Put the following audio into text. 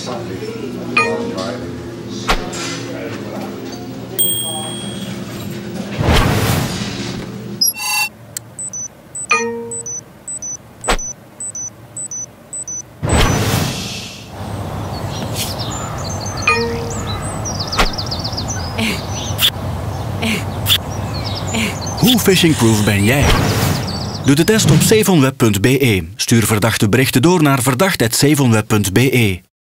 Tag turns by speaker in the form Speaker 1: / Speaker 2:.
Speaker 1: Hoe phishingproof ben jij? Doe de test op savonweb.be. Stuur verdachte berichten door naar verdacht@savonweb.be.